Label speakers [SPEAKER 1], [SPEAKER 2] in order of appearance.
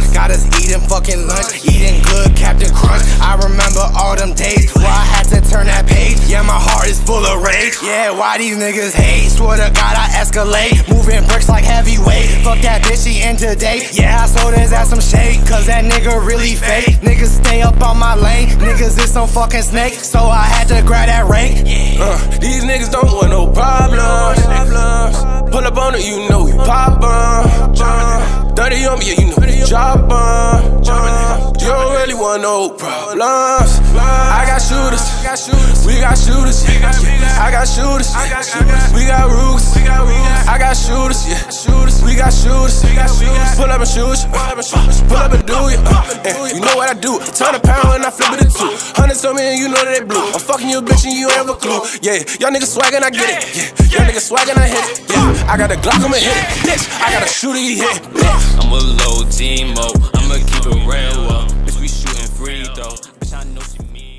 [SPEAKER 1] Got us eating fucking lunch, eating good Captain Crunch. I remember all them days where I had to turn that page. Yeah, my heart is full of rage. Yeah, why these niggas hate? Swear to God I escalate, moving bricks like heavyweight. Fuck that bitch, she in today. Yeah, I sold his ass some shade, cause that nigga really fake. Niggas stay up on my lane, niggas is some fucking snake, so I had to grab that rake.
[SPEAKER 2] These niggas don't want no problems. Pull up on it, you know we pop 'em. Dirty on me, yeah, you know we drop 'em. You don't really want no problems. I got shooters, we got shooters. I got shooters, we got roots. I got shooters, yeah, we got shooters. Pull up and shoot you, pull up and do you. You know what I do? Turn a pound and I flip it in two. Hundreds on me and you know that they blue. I'm fucking you a bitch and you ain't have a clue. Yeah, y'all niggas swaggin', I get it. Yeah, y'all niggas swaggin', I hit it. Yeah, I got a Glock, I'ma hit it. Bitch, I got a shooter, he hit.
[SPEAKER 3] I'm a low team-o, I'ma keep it real. Bitch, we shootin' free though. Bitch, I know she mean.